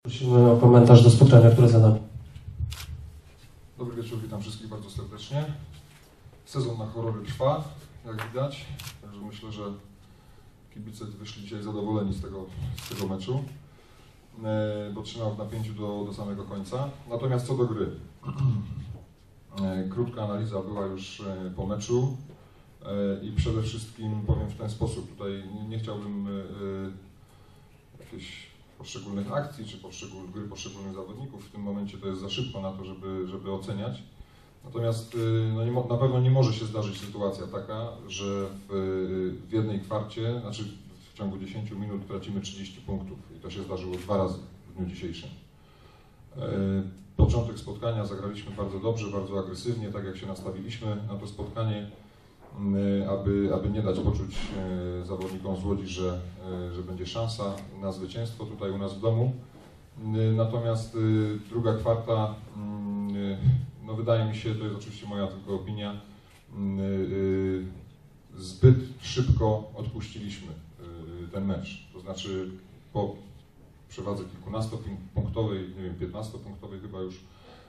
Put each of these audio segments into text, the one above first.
Prosimy o komentarz do spotkania, które za nami. Dobry wieczór, witam wszystkich bardzo serdecznie. Sezon na horrory trwa, jak widać, także myślę, że kibice wyszli dzisiaj zadowoleni z tego meczu, bo trzymał w napięciu do samego końca. Natomiast co do gry, krótka analiza była już po meczu i przede wszystkim powiem w ten sposób, tutaj nie chciałbym jakichś poszczególnych akcji czy gry poszczególnych zawodników, w tym momencie to jest za szybko na to, żeby oceniać. Natomiast no na pewno nie może się zdarzyć sytuacja taka, że w jednej kwarcie, znaczy w ciągu 10 minut tracimy 30 punktów i to się zdarzyło 2 razy w dniu dzisiejszym. Początek spotkania zagraliśmy bardzo dobrze, bardzo agresywnie, tak jak się nastawiliśmy na to spotkanie, aby nie dać poczuć zawodnikom z Łodzi, że będzie szansa na zwycięstwo tutaj u nas w domu. Natomiast druga kwarta, no wydaje mi się, to jest oczywiście moja tylko opinia, zbyt szybko odpuściliśmy ten mecz. To znaczy po przewadze kilkunastopunktowej, nie wiem, 15-punktowej chyba już,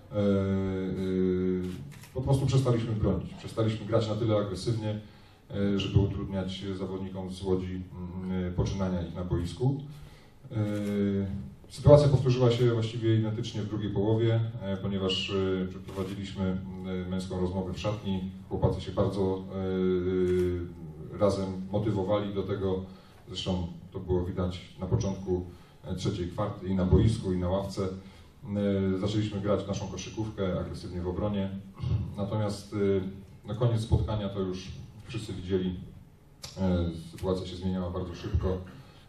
po prostu przestaliśmy bronić. Przestaliśmy grać na tyle agresywnie, żeby utrudniać zawodnikom z Łodzi poczynania ich na boisku. Sytuacja powtórzyła się właściwie identycznie w drugiej połowie, ponieważ przeprowadziliśmy męską rozmowę w szatni. Chłopacy się bardzo razem motywowali do tego. Zresztą to było widać na początku trzeciej kwarty i na boisku, i na ławce. Zaczęliśmy grać w naszą koszykówkę, agresywnie w obronie. Natomiast na koniec spotkania to już wszyscy widzieli, sytuacja się zmieniała bardzo szybko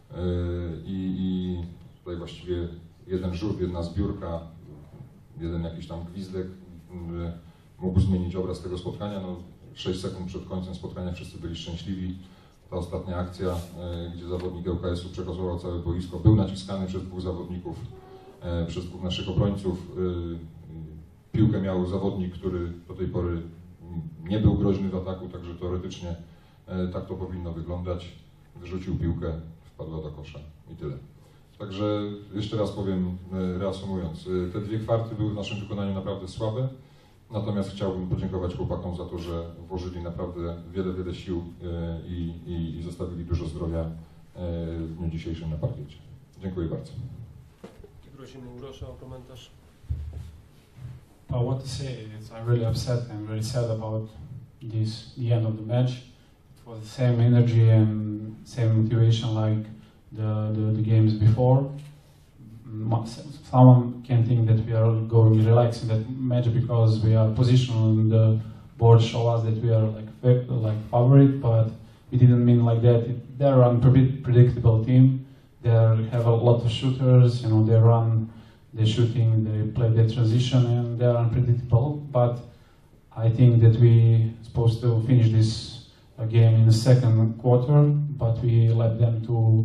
i tutaj właściwie jeden rzut, jedna zbiórka, jeden jakiś tam gwizdek mógł zmienić obraz tego spotkania. No, 6 sekund przed końcem spotkania wszyscy byli szczęśliwi. Ta ostatnia akcja, gdzie zawodnik ŁKS-u przekazował całe boisko, był naciskany przez 2 zawodników, przez 2 naszych obrońców. Piłkę miał zawodnik, który do tej pory nie był groźny w ataku, także teoretycznie tak to powinno wyglądać. Wyrzucił piłkę, wpadła do kosza i tyle. Także jeszcze raz powiem, reasumując, te 2 kwarty były w naszym wykonaniu naprawdę słabe, natomiast chciałbym podziękować chłopakom za to, że włożyli naprawdę wiele sił i zostawili dużo zdrowia w dniu dzisiejszym na parkiecie. Dziękuję bardzo. Prosimy Urosza o komentarz. What to say? I'm really upset and very sad about the end of the match. It was the same energy and same motivation like the games before. Someone can think that we are going relaxed in that match because we are positioned on the board, show us that we are like favorite, but we didn't mean like that. They're an unpredictable team. They have a lot of shooters, you know, they run, they're shooting, they play the transition, and they're unpredictable. But I think that we supposed to finish this game in the second quarter, but we let them to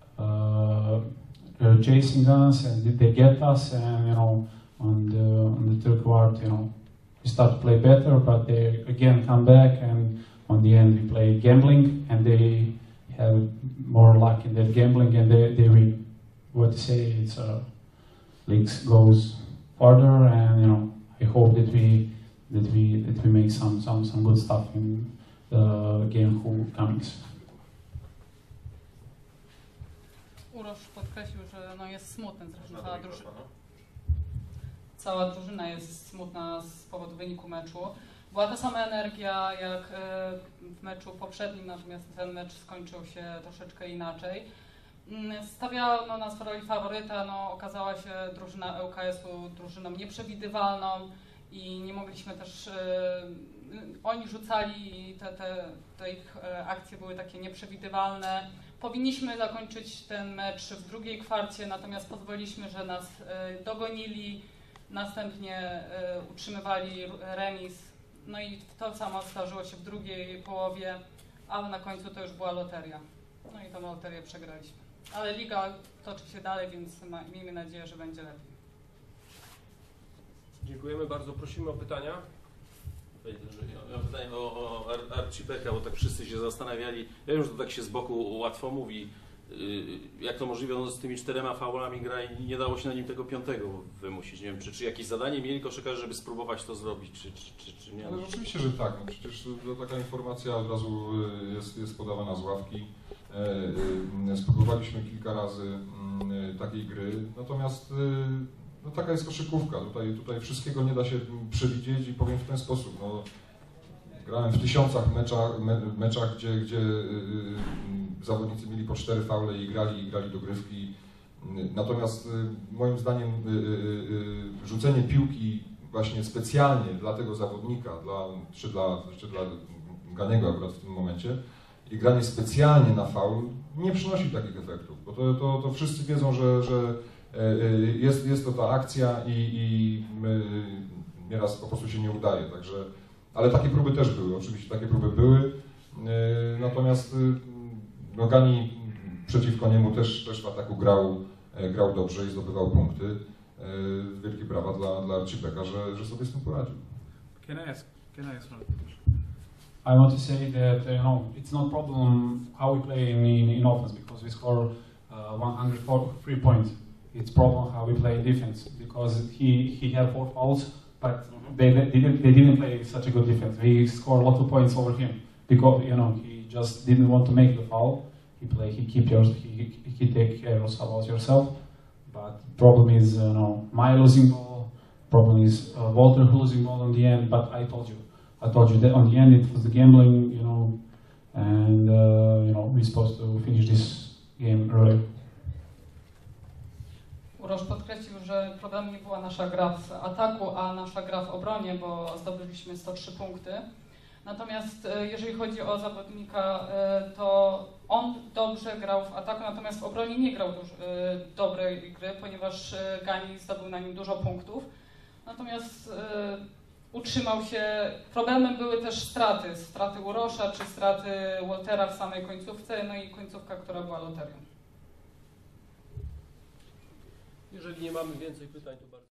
chasing us, and they get us, and you know, on the third quarter, you know, we start to play better, but they again come back, and on the end we play gambling, and they have more luck in that gambling, and they win. What to say? It's leagues goes further, and you know, I hope that we make some good stuff in the game who comes. Urosz podkreślił, że no jest smutny, zresztą cała drużyna jest smutna z powodu wyniku meczu. Była ta sama energia jak w meczu poprzednim, natomiast ten mecz skończył się troszeczkę inaczej. Stawiano nas w roli faworyta, no okazała się drużyna ŁKS-u drużyną nieprzewidywalną i nie mogliśmy też, oni rzucali i te ich akcje były takie nieprzewidywalne. Powinniśmy zakończyć ten mecz w drugiej kwarcie, natomiast pozwoliliśmy, że nas dogonili, następnie utrzymywali remis. No i to samo zdarzyło się w drugiej połowie, ale na końcu to już była loteria. No i tą loterię przegraliśmy. Ale liga toczy się dalej, więc miejmy nadzieję, że będzie lepiej. Dziękujemy bardzo. Prosimy o pytania. Ja pytanie o Archibeka, bo tak wszyscy się zastanawiali. Ja wiem, że to tak się z boku łatwo mówi. Jak to możliwe, no z tymi 4 faulami gra i nie dało się na nim tego 5 wymusić. Nie wiem, czy jakieś zadanie mieli koszykarze, żeby spróbować to zrobić, czy nie? Ale oczywiście, że tak. No przecież taka informacja od razu jest podawana z ławki. Spróbowaliśmy kilka razy takiej gry, natomiast no, taka jest koszykówka. Tutaj wszystkiego nie da się przewidzieć i powiem w ten sposób. No, grałem w tysiącach meczach, gdzie zawodnicy mieli po 4 faule i grali dogrywki. Natomiast moim zdaniem rzucenie piłki właśnie specjalnie dla tego zawodnika, czy dla Ganiego akurat w tym momencie, i granie specjalnie na faul nie przynosi takich efektów, bo to wszyscy wiedzą, że jest to ta akcja i nieraz po prostu się nie udaje, także, ale takie próby też były, oczywiście takie próby były, natomiast no, Gani przeciwko niemu też w ataku grał dobrze i zdobywał punkty. Wielkie brawa dla Archibeka, że sobie z tym poradził. Can I ask one? I want to say that it's not problem how we play in offense because we score 103 points. It's problem how we play in defense because he had 4 fouls, but they didn't play such a good defense. We scored a lot of points over him because he just didn't want to make the foul. He take care of yourself. But problem is my losing ball. Problem is Walter losing ball in the end. But I told you that on the end it was the gambling, and we're supposed to finish this game earlier. Uroż podkreślił, że problemem nie była nasza gra w ataku, a nasza gra w obronie, bo zdobyliśmy 103 punkty. Natomiast jeżeli chodzi o zawodnika, to on dobrze grał w ataku, natomiast w obronie nie grał dobrej gry, ponieważ Gani zdobył na nim dużo punktów. Natomiast utrzymał się. Problemem były też straty Urosza czy straty Waltera w samej końcówce, no i końcówka, która była loterią. Jeżeli nie mamy więcej pytań, to bardzo